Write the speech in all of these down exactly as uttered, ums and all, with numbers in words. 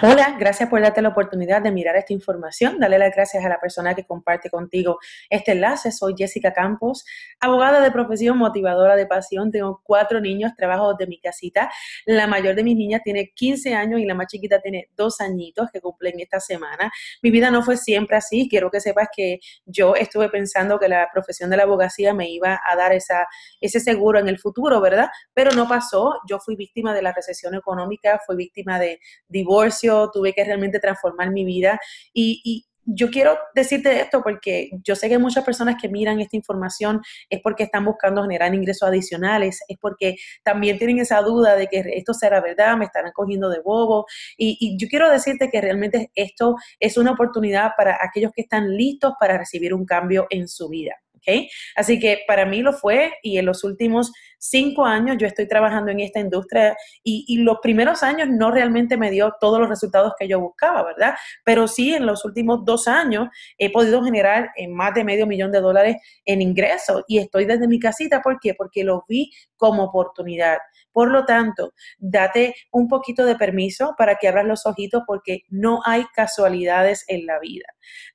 Hola, gracias por darte la oportunidad de mirar esta información. Dale las gracias a la persona que comparte contigo este enlace. Soy Jessica Campos, abogada de profesión, motivadora de pasión. Tengo cuatro niños, trabajo desde mi casita. La mayor de mis niñas tiene quince años y la más chiquita tiene dos añitos que cumplen esta semana. Mi vida no fue siempre así. Quiero que sepas que yo estuve pensando que la profesión de la abogacía me iba a dar esa, ese seguro en el futuro, ¿verdad? Pero no pasó. Yo fui víctima de la recesión económica, fui víctima de divorcio, tuve que realmente transformar mi vida y, y yo quiero decirte esto porque yo sé que muchas personas que miran esta información es porque están buscando generar ingresos adicionales, es porque también tienen esa duda de que esto será verdad, me estarán cogiendo de bobo y, y yo quiero decirte que realmente esto es una oportunidad para aquellos que están listos para recibir un cambio en su vida. ¿Okay? Así que para mí lo fue y en los últimos cinco años yo estoy trabajando en esta industria y, y los primeros años no realmente me dio todos los resultados que yo buscaba, ¿verdad? Pero sí en los últimos dos años he podido generar eh, más de medio millón de dólares en ingresos y estoy desde mi casita. ¿Por qué? Porque lo vi como oportunidad. Por lo tanto, date un poquito de permiso para que abras los ojitos porque no hay casualidades en la vida.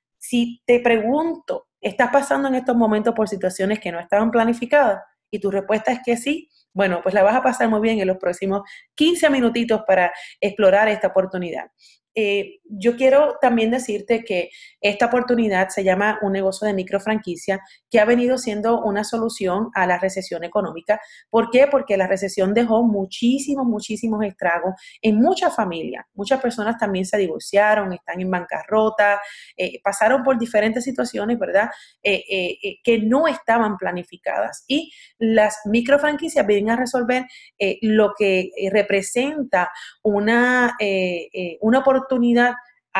Si te pregunto, ¿estás pasando en estos momentos por situaciones que no estaban planificadas? Y tu respuesta es que sí. Bueno, pues la vas a pasar muy bien en los próximos quince minutitos para explorar esta oportunidad. Eh, yo quiero también decirte que esta oportunidad se llama un negocio de microfranquicia que ha venido siendo una solución a la recesión económica. ¿Por qué? Porque la recesión dejó muchísimos, muchísimos estragos en muchas familias. Muchas personas también se divorciaron, están en bancarrota, eh, pasaron por diferentes situaciones, ¿verdad? Eh, eh, eh, que no estaban planificadas. Y las microfranquicias vienen a resolver eh, lo que eh, representa una, eh, eh, una oportunidad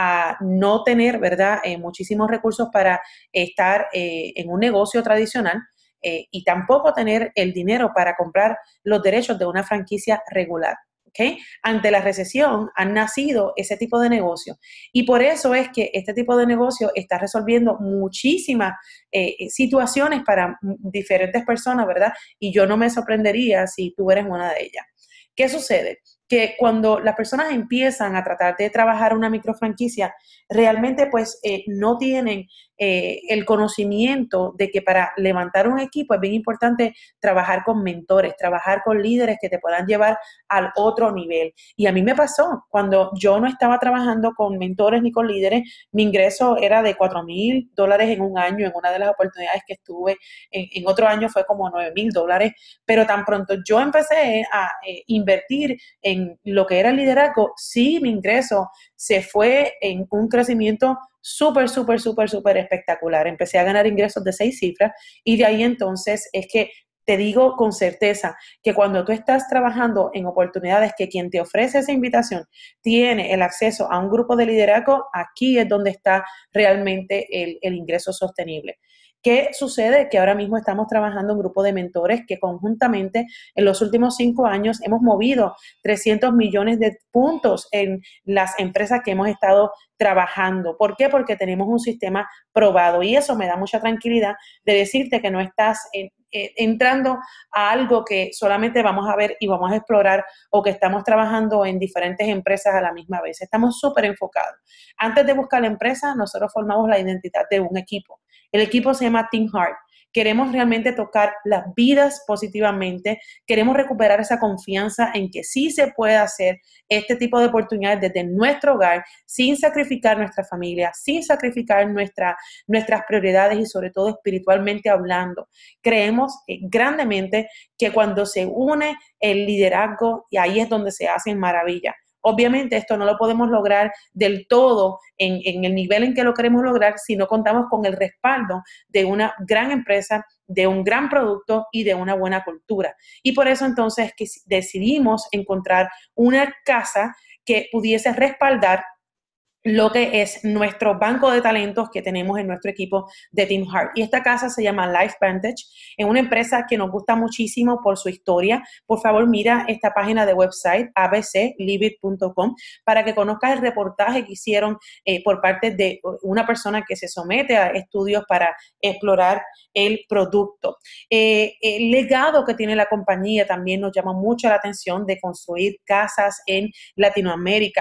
a no tener, ¿verdad? Eh, muchísimos recursos para estar eh, en un negocio tradicional eh, y tampoco tener el dinero para comprar los derechos de una franquicia regular. ¿Okay? Ante la recesión han nacido ese tipo de negocio y por eso es que este tipo de negocio está resolviendo muchísimas eh, situaciones para diferentes personas, ¿verdad? Y yo no me sorprendería si tú eres una de ellas. ¿Qué sucede? Que cuando las personas empiezan a tratar de trabajar una microfranquicia, realmente pues eh, no tienen eh, el conocimiento de que para levantar un equipo es bien importante trabajar con mentores, trabajar con líderes que te puedan llevar al otro nivel. Y a mí me pasó, cuando yo no estaba trabajando con mentores ni con líderes, mi ingreso era de cuatro mil dólares en un año, en una de las oportunidades que estuve, en, en otro año fue como nueve mil dólares, pero tan pronto yo empecé a eh, invertir en lo que era el liderazgo, sí, mi ingreso se fue en un crecimiento súper, súper, súper, súper espectacular. Empecé a ganar ingresos de seis cifras y de ahí entonces es que te digo con certeza que cuando tú estás trabajando en oportunidades que quien te ofrece esa invitación tiene el acceso a un grupo de liderazgo, aquí es donde está realmente el, el ingreso sostenible. ¿Qué sucede? Que ahora mismo estamos trabajando un grupo de mentores que conjuntamente en los últimos cinco años hemos movido trescientos millones de puntos en las empresas que hemos estado trabajando. ¿Por qué? Porque tenemos un sistema probado y eso me da mucha tranquilidad de decirte que no estás en, eh, entrando a algo que solamente vamos a ver y vamos a explorar o que estamos trabajando en diferentes empresas a la misma vez. Estamos súper enfocados. Antes de buscar la empresa, nosotros formamos la identidad de un equipo. El equipo se llama Team Heart. Queremos realmente tocar las vidas positivamente, queremos recuperar esa confianza en que sí se puede hacer este tipo de oportunidades desde nuestro hogar, sin sacrificar nuestra familia, sin sacrificar nuestra, nuestras prioridades y sobre todo espiritualmente hablando. Creemos eh, grandemente que cuando se une el liderazgo, y ahí es donde se hacen maravillas. Obviamente esto no lo podemos lograr del todo en, en el nivel en que lo queremos lograr si no contamos con el respaldo de una gran empresa, de un gran producto y de una buena cultura. Y por eso entonces que decidimos encontrar una casa que pudiese respaldar lo que es nuestro banco de talentos que tenemos en nuestro equipo de Team Heart. Y esta casa se llama Life Vantage, es una empresa que nos gusta muchísimo por su historia. Por favor, mira esta página de website a b c live it punto com para que conozcas el reportaje que hicieron eh, por parte de una persona que se somete a estudios para explorar el producto. Eh, el legado que tiene la compañía también nos llama mucho la atención de construir casas en Latinoamérica.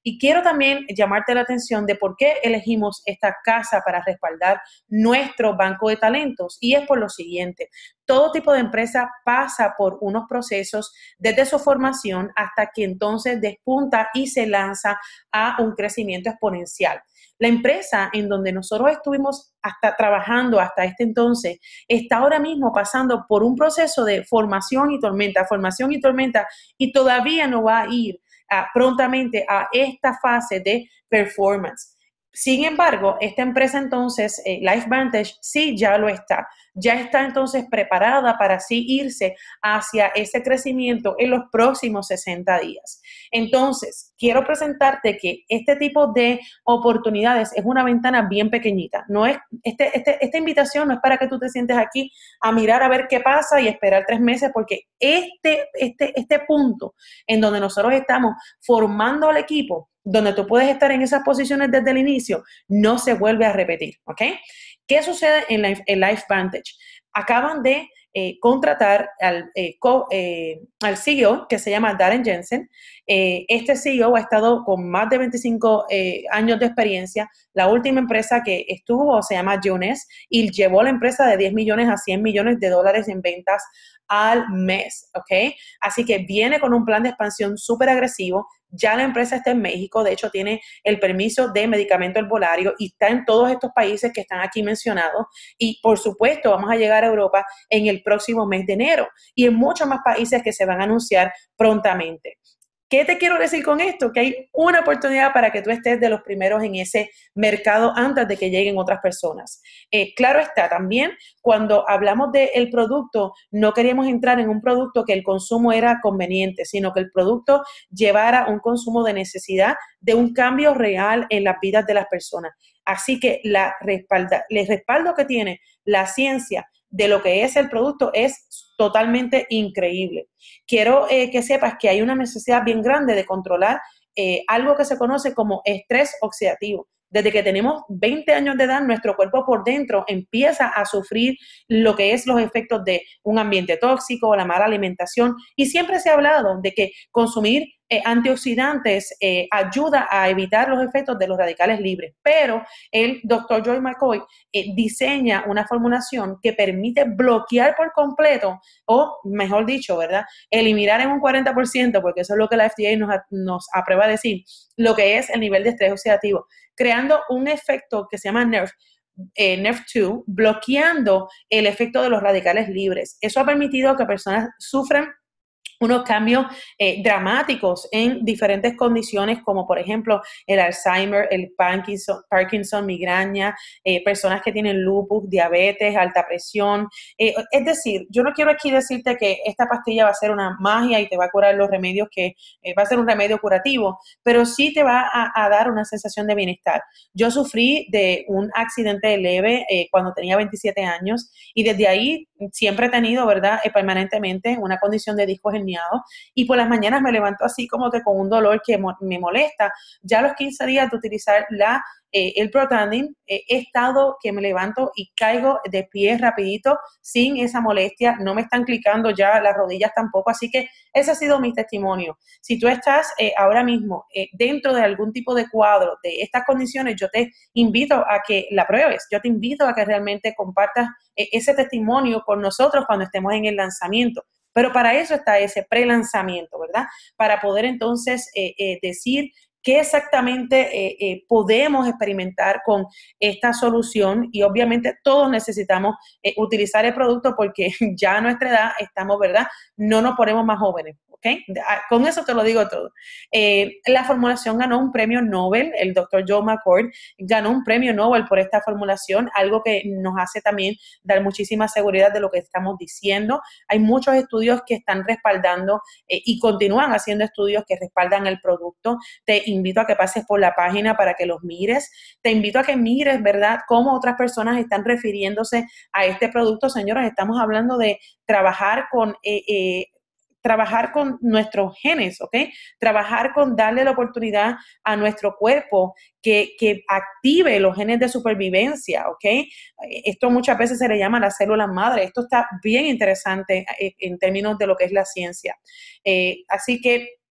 Y quiero también llamarte la atención de por qué elegimos esta casa para respaldar nuestro banco de talentos. Y es por lo siguiente: todo tipo de empresa pasa por unos procesos desde su formación hasta que entonces despunta y se lanza a un crecimiento exponencial. La empresa en donde nosotros estuvimos hasta trabajando hasta este entonces está ahora mismo pasando por un proceso de formación y tormenta, formación y tormenta, y todavía no va a ir uh, prontamente a esta fase de performance. Sin embargo, esta empresa entonces, eh, LifeVantage, sí ya lo está. Ya está entonces preparada para así irse hacia ese crecimiento en los próximos sesenta días. Entonces, quiero presentarte que este tipo de oportunidades es una ventana bien pequeñita. No es, este, este, esta invitación no es para que tú te sientes aquí a mirar a ver qué pasa y esperar tres meses, porque este, este, este punto en donde nosotros estamos formando al equipo, donde tú puedes estar en esas posiciones desde el inicio, no se vuelve a repetir, ¿ok? ¿Qué sucede en, Life, en LifeVantage? Acaban de eh, contratar al, eh, co, eh, al C E O que se llama Darren Jensen. Eh, este C E O ha estado con más de veinticinco eh, años de experiencia. La última empresa que estuvo se llama Jones y llevó la empresa de diez millones a cien millones de dólares en ventas al mes, ¿ok? Así que viene con un plan de expansión súper agresivo. Ya la empresa está en México, de hecho tiene el permiso de medicamento herbolario y está en todos estos países que están aquí mencionados. Y por supuesto vamos a llegar a Europa en el próximo mes de enero y en muchos más países que se van a anunciar prontamente. ¿Qué te quiero decir con esto? Que hay una oportunidad para que tú estés de los primeros en ese mercado antes de que lleguen otras personas. Eh, claro está, también cuando hablamos del producto, no queríamos entrar en un producto que el consumo era conveniente, sino que el producto llevara un consumo de necesidad, de un cambio real en las vidas de las personas. Así que la respalda, el respaldo que tiene la ciencia de lo que es el producto es totalmente increíble. Quiero eh, que sepas que hay una necesidad bien grande de controlar eh, algo que se conoce como estrés oxidativo. Desde que tenemos veinte años de edad, nuestro cuerpo por dentro empieza a sufrir lo que es los efectos de un ambiente tóxico, la mala alimentación, y siempre se ha hablado de que consumir eh, antioxidantes eh, ayuda a evitar los efectos de los radicales libres, pero el doctor Joy McCoy eh, diseña una formulación que permite bloquear por completo, o mejor dicho, ¿verdad?, eliminar en un cuarenta por ciento, porque eso es lo que la F D A nos, nos aprueba a decir, lo que es el nivel de estrés oxidativo, creando un efecto que se llama N E R V, eh, N E R V dos, bloqueando el efecto de los radicales libres. Eso ha permitido que personas sufran unos cambios eh, dramáticos en diferentes condiciones, como por ejemplo el Alzheimer, el Parkinson, Parkinson migraña, eh, personas que tienen lupus, diabetes, alta presión. Eh, es decir, yo no quiero aquí decirte que esta pastilla va a ser una magia y te va a curar los remedios, que eh, va a ser un remedio curativo, pero sí te va a, a dar una sensación de bienestar. Yo sufrí de un accidente leve eh, cuando tenía veintisiete años y desde ahí siempre he tenido, ¿verdad?, eh, permanentemente una condición de discos herniados, y por las mañanas me levanto así como que con un dolor que mo me molesta. Ya a los quince días de utilizar la, eh, el Protandim, eh, he estado que me levanto y caigo de pie rapidito sin esa molestia, no me están clicando ya las rodillas tampoco, así que ese ha sido mi testimonio. Si tú estás eh, ahora mismo eh, dentro de algún tipo de cuadro de estas condiciones, yo te invito a que la pruebes, yo te invito a que realmente compartas eh, ese testimonio con nosotros cuando estemos en el lanzamiento. Pero para eso está ese pre-lanzamiento, ¿verdad? Para poder entonces eh, eh, decir qué exactamente eh, eh, podemos experimentar con esta solución, y obviamente todos necesitamos eh, utilizar el producto porque ya a nuestra edad estamos, ¿verdad?, no nos ponemos más jóvenes, ¿ok? Con eso te lo digo todo. Eh, la formulación ganó un premio Nobel, el doctor Joe McCord ganó un premio Nobel por esta formulación, algo que nos hace también dar muchísima seguridad de lo que estamos diciendo. Hay muchos estudios que están respaldando eh, y continúan haciendo estudios que respaldan el producto. Te invito a que pases por la página para que los mires. Te invito a que mires, ¿verdad?, cómo otras personas están refiriéndose a este producto. Señores, estamos hablando de trabajar con... Eh, eh, trabajar con nuestros genes, ¿ok? Trabajar con darle la oportunidad a nuestro cuerpo que, que active los genes de supervivencia, ¿ok? Esto muchas veces se le llama la célula madre. Esto está bien interesante en términos de lo que es la ciencia. Eh, así que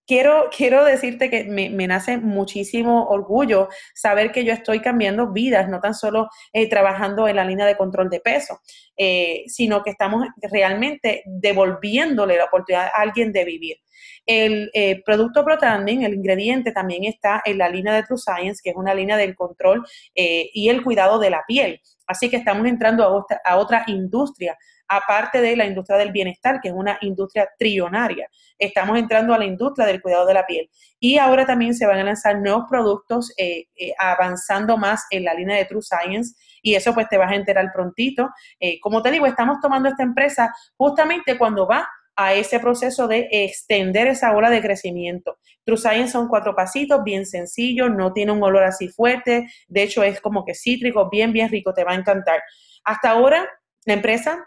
quiero, quiero decirte que me, me nace muchísimo orgullo saber que yo estoy cambiando vidas, no tan solo eh, trabajando en la línea de control de peso, eh, sino que estamos realmente devolviéndole la oportunidad a alguien de vivir. El eh, producto Protandim, el ingrediente, también está en la línea de TrueScience, que es una línea del control eh, y el cuidado de la piel. Así que estamos entrando a otra, a otra industria, aparte de la industria del bienestar, que es una industria trillonaria. Estamos entrando a la industria del cuidado de la piel. Y ahora también se van a lanzar nuevos productos eh, eh, avanzando más en la línea de TrueScience, y eso pues te vas a enterar prontito. Eh, como te digo, estamos tomando esta empresa justamente cuando va a ese proceso de extender esa ola de crecimiento. TrueScience son cuatro pasitos, bien sencillos, no tiene un olor así fuerte, de hecho es como que cítrico, bien, bien rico, te va a encantar. Hasta ahora, la empresa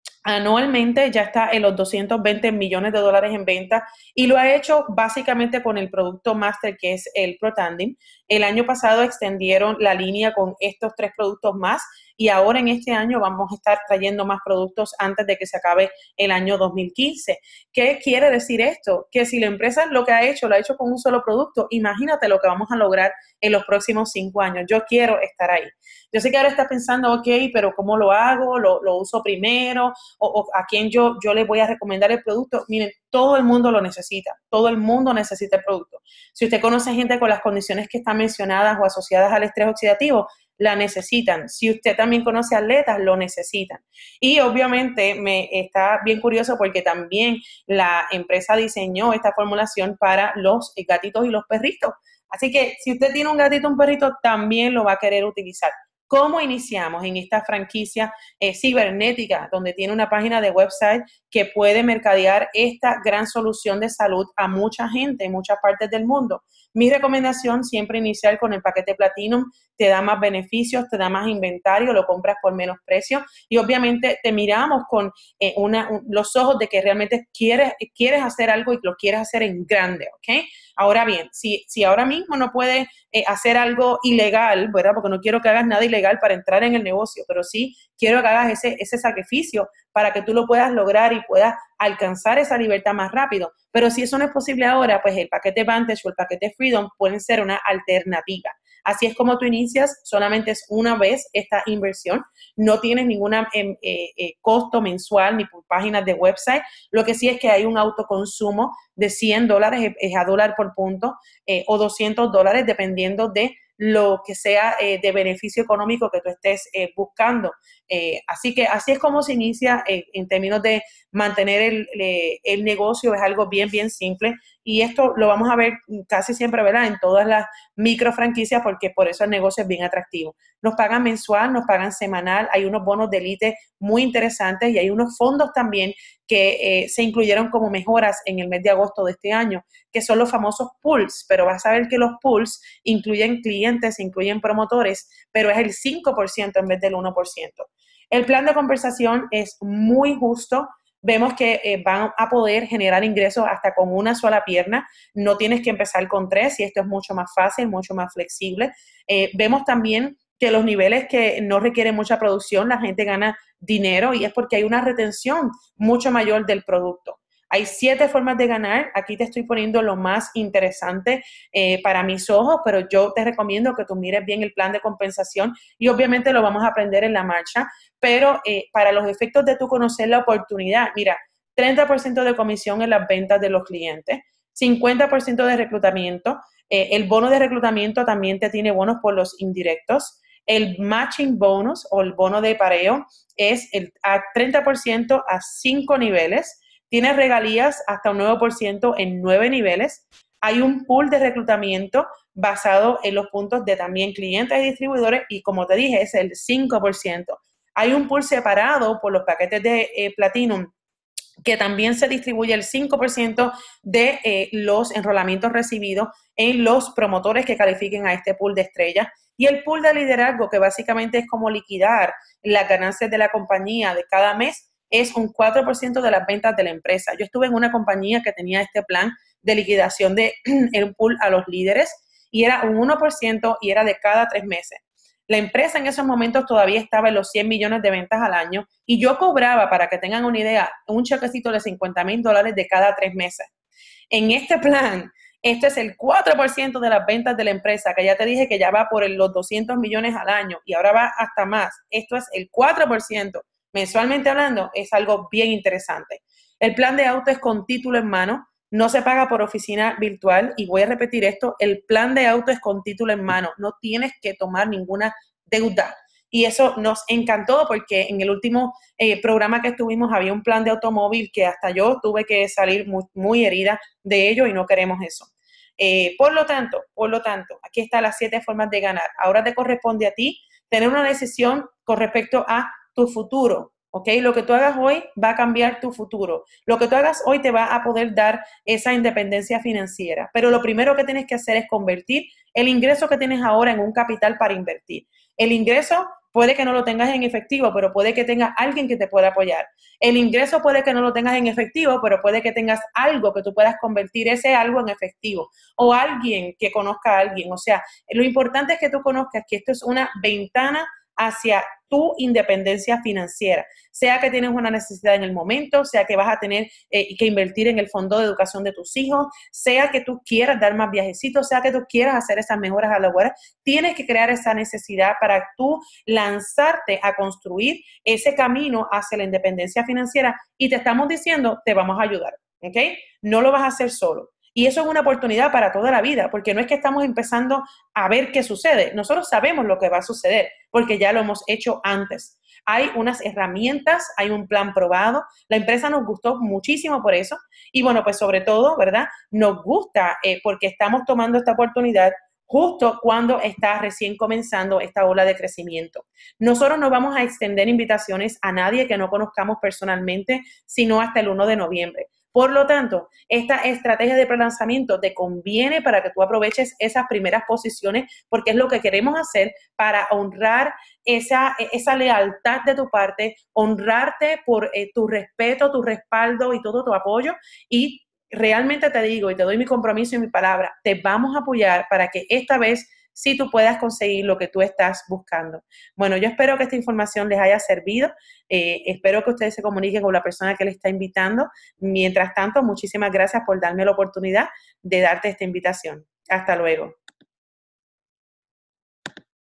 anualmente ya está en los doscientos veinte millones de dólares en venta y lo ha hecho básicamente con el producto máster que es el Protandim. El año pasado extendieron la línea con estos tres productos más y ahora en este año vamos a estar trayendo más productos antes de que se acabe el año dos mil quince. ¿Qué quiere decir esto? Que si la empresa lo que ha hecho, lo ha hecho con un solo producto, imagínate lo que vamos a lograr en los próximos cinco años. Yo quiero estar ahí. Yo sé que ahora estás pensando, ok, pero ¿cómo lo hago? ¿Lo, lo uso primero? O, o a quién yo, yo le voy a recomendar el producto. Miren, todo el mundo lo necesita, todo el mundo necesita el producto. Si usted conoce gente con las condiciones que están mencionadas o asociadas al estrés oxidativo, la necesitan. Si usted también conoce atletas, lo necesitan. Y obviamente me está bien curioso porque también la empresa diseñó esta formulación para los gatitos y los perritos. Así que si usted tiene un gatito o un perrito, también lo va a querer utilizar. ¿Cómo iniciamos en esta franquicia eh, cibernética, donde tiene una página de website que puede mercadear esta gran solución de salud a mucha gente en muchas partes del mundo? Mi recomendación siempre iniciar con el paquete Platinum, te da más beneficios, te da más inventario, lo compras por menos precio y obviamente te miramos con eh, una, un, los ojos de que realmente quieres, quieres hacer algo y lo quieres hacer en grande, ¿ok? Ahora bien, si, si ahora mismo no puedes eh, hacer algo ilegal, ¿verdad? Porque no quiero que hagas nada ilegal para entrar en el negocio, pero sí quiero que hagas ese, ese sacrificio para que tú lo puedas lograr y puedas alcanzar esa libertad más rápido. Pero si eso no es posible ahora, pues el paquete Vantage o el paquete Freedom pueden ser una alternativa. Así es como tú inicias, solamente es una vez esta inversión, no tienes ningún eh, eh, costo mensual ni por páginas de website, lo que sí es que hay un autoconsumo de cien dólares, es a dólar por punto, eh, o doscientos dólares, dependiendo de lo que sea eh, de beneficio económico que tú estés eh, buscando. Eh, así que así es como se inicia eh, en términos de mantener el, el, el negocio, es algo bien, bien simple. Y esto lo vamos a ver casi siempre, ¿verdad? En todas las micro franquicias, porque por eso el negocio es bien atractivo. Nos pagan mensual, nos pagan semanal, hay unos bonos de élite muy interesantes y hay unos fondos también que eh, se incluyeron como mejoras en el mes de agosto de este año, que son los famosos pools, pero vas a ver que los pools incluyen clientes, incluyen promotores, pero es el cinco por ciento en vez del uno por ciento. El plan de compensación es muy justo. Vemos que eh, van a poder generar ingresos hasta con una sola pierna. No tienes que empezar con tres y esto es mucho más fácil, mucho más flexible. Eh, vemos también que los niveles que no requieren mucha producción, la gente gana dinero y es porque hay una retención mucho mayor del producto. Hay siete formas de ganar. Aquí te estoy poniendo lo más interesante eh, para mis ojos, pero yo te recomiendo que tú mires bien el plan de compensación y obviamente lo vamos a aprender en la marcha. Pero eh, para los efectos de tú conocer la oportunidad, mira, treinta por ciento de comisión en las ventas de los clientes, cincuenta por ciento de reclutamiento, eh, el bono de reclutamiento también te tiene bonos por los indirectos, el matching bonus o el bono de pareo es el, a treinta por ciento a cinco niveles, tiene regalías hasta un nueve por ciento en nueve niveles, hay un pool de reclutamiento basado en los puntos de también clientes y distribuidores y como te dije es el cinco por ciento. Hay un pool separado por los paquetes de eh, Platinum que también se distribuye el cinco por ciento de eh, los enrolamientos recibidos en los promotores que califiquen a este pool de estrellas. Y el pool de liderazgo, que básicamente es como liquidar las ganancias de la compañía de cada mes, es un cuatro por ciento de las ventas de la empresa. Yo estuve en una compañía que tenía este plan de liquidación de el pool a los líderes y era un uno por ciento y era de cada tres meses. La empresa en esos momentos todavía estaba en los cien millones de ventas al año y yo cobraba, para que tengan una idea, un chequecito de cincuenta mil dólares de cada tres meses. En este plan, este es el cuatro por ciento de las ventas de la empresa, que ya te dije que ya va por los doscientos millones al año y ahora va hasta más. Esto es el cuatro por ciento. Mensualmente hablando, es algo bien interesante. El plan de auto es con título en mano, no se paga por oficina virtual y voy a repetir esto, el plan de auto es con título en mano, no tienes que tomar ninguna deuda. Y eso nos encantó porque en el último eh, programa que estuvimos había un plan de automóvil que hasta yo tuve que salir muy, muy herida de ello y no queremos eso. Eh, por lo tanto, por lo tanto, aquí están las siete formas de ganar. Ahora te corresponde a ti tener una decisión con respecto a tu futuro, ¿ok? Lo que tú hagas hoy va a cambiar tu futuro. Lo que tú hagas hoy te va a poder dar esa independencia financiera. Pero lo primero que tienes que hacer es convertir el ingreso que tienes ahora en un capital para invertir. El ingreso puede que no lo tengas en efectivo, pero puede que tengas alguien que te pueda apoyar. El ingreso puede que no lo tengas en efectivo, pero puede que tengas algo que tú puedas convertir ese algo en efectivo o alguien que conozca a alguien. O sea, lo importante es que tú conozcas que esto es una ventana hacia tu independencia financiera, sea que tienes una necesidad en el momento, sea que vas a tener eh, que invertir en el fondo de educación de tus hijos, sea que tú quieras dar más viajecitos, sea que tú quieras hacer esas mejoras a la web, tienes que crear esa necesidad para tú lanzarte a construir ese camino hacia la independencia financiera y te estamos diciendo, te vamos a ayudar, ¿ok? No lo vas a hacer solo. Y eso es una oportunidad para toda la vida, porque no es que estamos empezando a ver qué sucede. Nosotros sabemos lo que va a suceder, porque ya lo hemos hecho antes. Hay unas herramientas, hay un plan probado. La empresa nos gustó muchísimo por eso. Y bueno, pues sobre todo, ¿verdad? Nos gusta eh, porque estamos tomando esta oportunidad justo cuando está recién comenzando esta ola de crecimiento. Nosotros no vamos a extender invitaciones a nadie que no conozcamos personalmente, sino hasta el primero de noviembre. Por lo tanto, esta estrategia de prelanzamiento te conviene para que tú aproveches esas primeras posiciones porque es lo que queremos hacer para honrar esa, esa lealtad de tu parte, honrarte por eh, tu respeto, tu respaldo y todo tu apoyo y realmente te digo y te doy mi compromiso y mi palabra, te vamos a apoyar para que esta vez sí tú puedas conseguir lo que tú estás buscando. Bueno, yo espero que esta información les haya servido. Eh, espero que ustedes se comuniquen con la persona que les está invitando. Mientras tanto, muchísimas gracias por darme la oportunidad de darte esta invitación. Hasta luego.